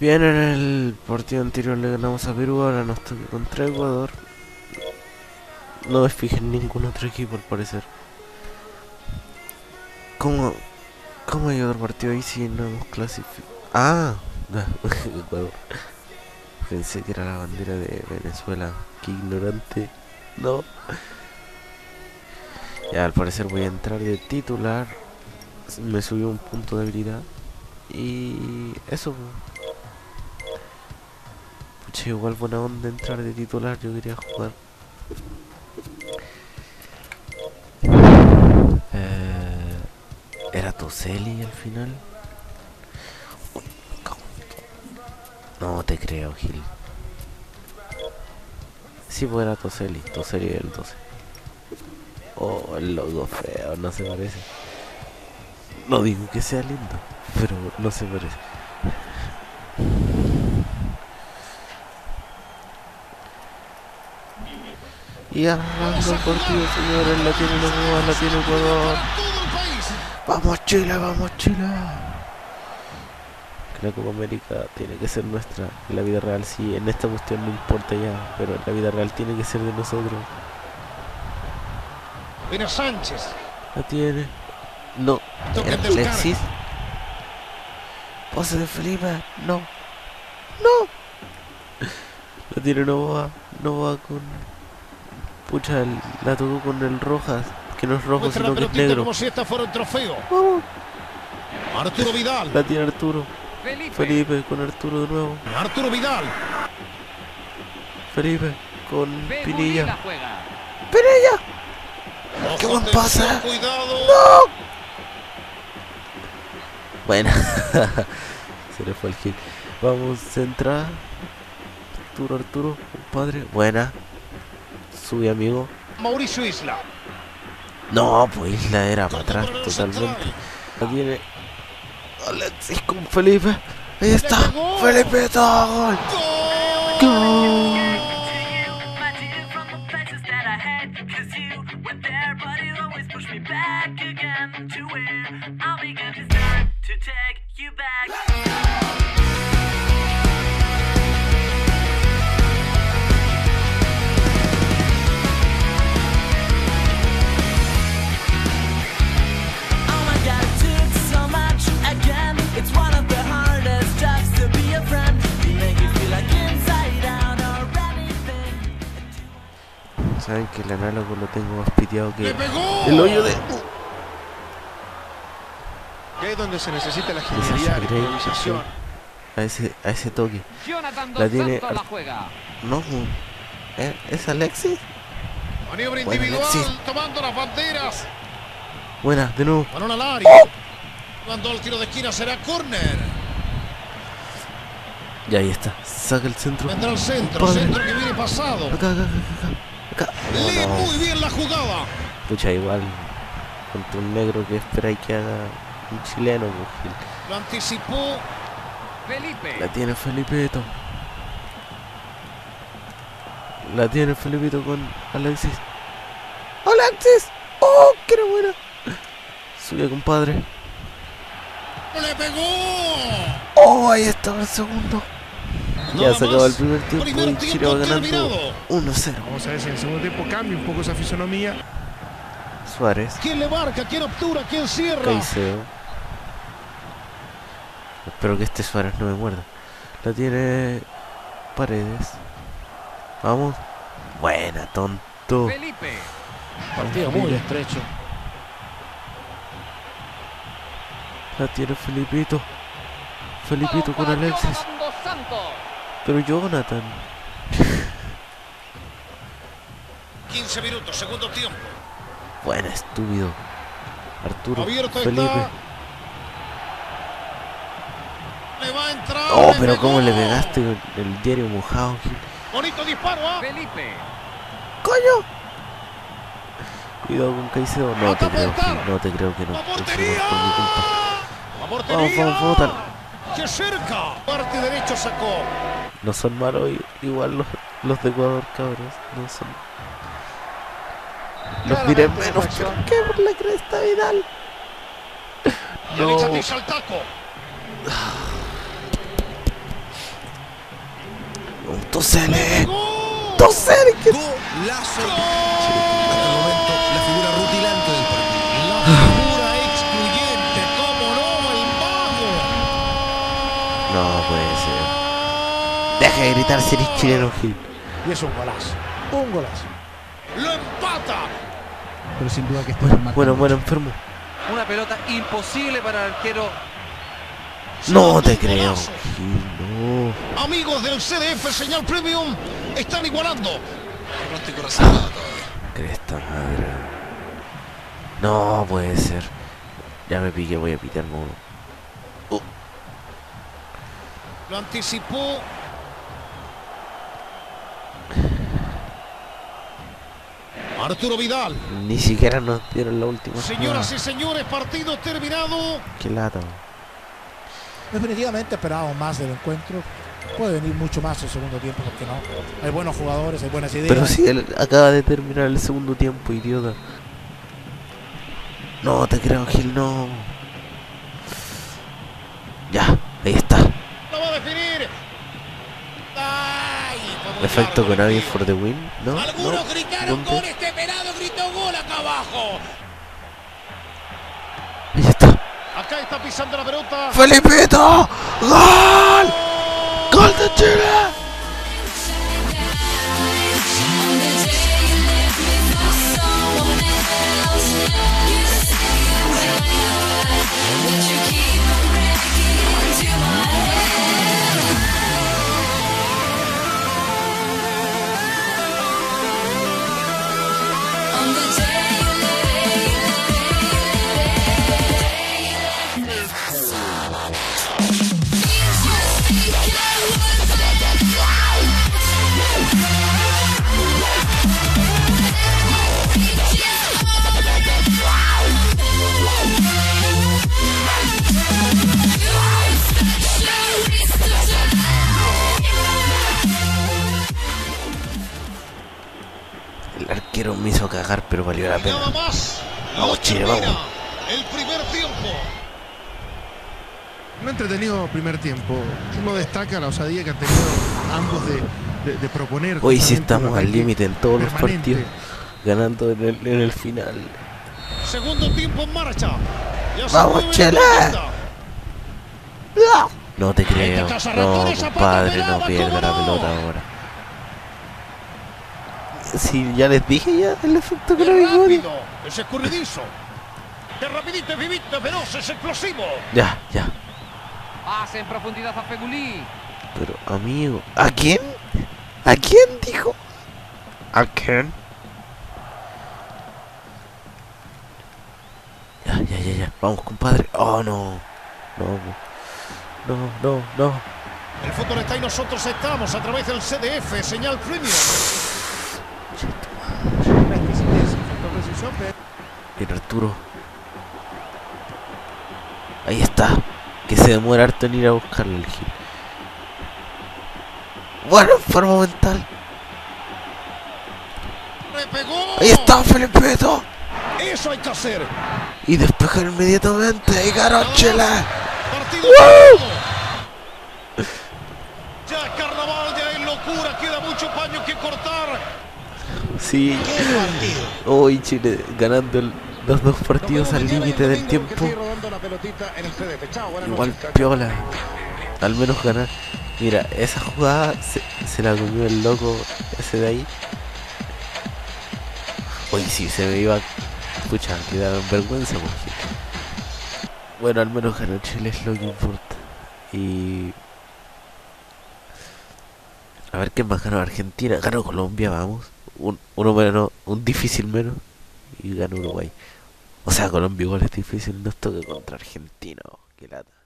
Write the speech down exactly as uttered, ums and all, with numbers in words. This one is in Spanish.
Bien, en el partido anterior le ganamos a Perú, ahora nos toca contra Ecuador. No me fijé en ningún otro equipo al parecer. ¿Cómo, cómo hay otro partido ahí si no hemos clasificado? Ah, Ecuador. Pensé que era la bandera de Venezuela. Qué ignorante. No. Ya, al parecer voy a entrar de titular. Me subió un punto de habilidad. Y eso. Pucha, igual buena onda entrar de titular. Yo quería jugar. Eh, ¿Era Toselli al final? No te creo, Gil. Sí, pues era Toselli. Toselli del doce. Oh, el logo feo, no se parece. No digo que sea lindo, pero no se parece. Y arranca el partido, señores. La tiene Novoa, la tiene Ecuador. ¡Vamos Chile, vamos Chile! Que la Copa América tiene que ser nuestra. En la vida real sí, en esta cuestión no importa ya, pero en la vida real tiene que ser de nosotros. Mira Sánchez. La tiene. No. Era Alexis. Pose de Felipe. No. No. La tiene Novoa. Novoa con... Pucha, la tocó con el Rojas. Que no es rojo, Muestra sino que es negro. Como si esta fuera un trofeo. Vamos. Arturo Vidal. La tiene Arturo. Felipe. Felipe con Arturo de nuevo. Arturo Vidal. Felipe con Ve Pinilla. la juega. ¡Pinilla! ¡Qué buen pase! Cuidado. ¡No! Bueno. Se le fue el gil. Vamos, centrar. Arturo, Arturo, compadre. Buena. Sube, amigo. Mauricio Isla. No, pues Isla era para atrás totalmente. La tiene Alexis con Felipe. Ahí está. Felipe, gol. Gol. Saben que el análogo lo tengo más piteado que el hoyo de... Que es donde se necesita la Esa agilidad, la sangre, improvisación. a ese, a ese toque. Jonathan La dos tiene... Santos la juega. No, ¿eh? ¿Es Alexis? Maniobra Buena, individual, Alexis. tomando las banderas. Buena, de nuevo. Balón al área. Mandó el tiro de esquina, será córner. Y ahí está. Saca el centro. Vendrá al centro, Compadre. centro que viene pasado. Acá, acá, acá, acá. Acá. Lee No, no. muy bien la jugada. Pucha, igual. Contra un negro que espera y que haga un chileno, pues, Gil. Lo anticipó. Felipe. La tiene Felipito. La tiene Felipito con Alexis. ¡Alexis! ¡Oh, qué era buena! Sube, compadre. ¡Le pegó! ¡Oh, ahí estaba el segundo! Ya Nada se acabó más. el primer tiempo Primer y tiempo Chile va ganando terminado. uno cero. Vamos a ver si en el segundo tiempo cambia un poco esa fisonomía. Suárez. ¿Quién le marca? ¿Quién obtura? ¿Quién cierra? Caicedo. Espero que este Suárez no me muerda. La tiene Paredes. Vamos. Buena, tonto. Felipe. Partido muy estrecho. La tiene Felipito. Felipito Balón con para Alexis. Jonathan dos Santos. Pero Jonathan. quince minutos, segundo tiempo. Buena, estúpido. Arturo. Abierto Felipe. está. Le va a entrar. Oh, le pero pegó. cómo le pegaste el, el diario mojado, Gil. Bonito disparo, ¿ah? Felipe. ¡Coño! Cuidado con Caicedo. No te creo, Gil. No te creo que no. ¡La Eso no es portería! por mi culpa. ¡La portería! Vamos, vamos, vamos. ¡Qué cerca! Parte derecho sacó. No son malos igual los, los de Ecuador, cabros. No son. Los diré menos. ¿Por qué por la cresta, Vidal? No. No. Derecha al taco. Tosele. Tosele. que- Golazo. Hasta el momento, la figura rutilante del partido. La figura excluyente, como no, el mago. No puede ser. Deja de gritar si eres chileno, Gil. Y es un golazo. Un golazo. Lo empata. Pero sin duda que está Bueno, marcando bueno, mucho. bueno, enfermo. Una pelota imposible para el arquero. No te creo, Gil, no. Amigos del C D F Señal Premium, están igualando. Cresta madre. No puede ser. Ya me piqué, voy a pitarme uno. Lo anticipó. Arturo Vidal. Ni siquiera nos dieron la última. Señoras jugada. y señores, partido terminado. Qué lata. Definitivamente esperábamos más del encuentro. Puede venir mucho más el segundo tiempo, porque no. Hay buenos jugadores, hay buenas ideas. Pero si él acaba de terminar el segundo tiempo, idiota. No te creo, Gil, no. Ya, ahí está. Lo va a definir. Ay, fue muy Efecto largo el Konami tiro. for the win. No, Algunos no. gritaron ¿Dónde? gol, este pelado gritó gol acá abajo. Ahí está. Acá está pisando la pelota. ¡Felipito! ¡Gol! ¡Gol de Chile! El arquero me hizo cagar, pero valió la Nada pena. más. Vamos, Lo Chile, termina vamos. El primer tiempo. Un entretenido primer tiempo. Uno destaca la osadía que han tenido ambos de, de, de proponer. Hoy sí justamente estamos un al ataque límite en todos los permanente. partidos, ganando en el, en el final. Segundo tiempo en marcha. Ya se ¡Vamos, mueve la Chile! pelota. No te creo. Este No, cazarratones, Zapata compadre, pelada, no pierda ¿cómo la no? pelota ahora. Sí, ya les dije ya el efecto que Es no hay gol. rápido, es escurridizo. Es rapidito, es vivito, es veloz, es explosivo. Ya, ya. Pase en profundidad a Fegulí. Pero, amigo, ¿a quién? ¿A quién dijo? ¿A quién? Ya, ya, ya, ya. Vamos, compadre. Oh, no. No, no, no, no. El fútbol está y nosotros estamos a través del C D F, Señal Premium. La exquisitez, falta precisión, pero Bien, Arturo. Ahí está. Que se demora harto en ir a buscarlo el Gil. Bueno, enfermo mental. ¡Repegó! Ahí está, Felipito. Eso hay que hacer. Y despejar inmediatamente. Y ganó Chile. Partido. Ya es carnaval, ya es locura, queda mucho paño que cortar. Sí. ¡Qué partido! Hoy Chile ganando el- los dos partidos al límite del tiempo. Igual piola. Al menos ganar. Mira, esa jugada se, se la comió el loco ese de ahí. Hoy sí se me iba. Escucha, que daban vergüenza porque... Bueno, al menos ganó Chile, es lo que importa. Y... A ver qué más ganó Argentina. Ganó Colombia, vamos. Un, uno menos, un difícil menos. Y ganó Uruguay. O sea, Colombia igual es difícil, no es toque contra Argentina. Oh, qué lata.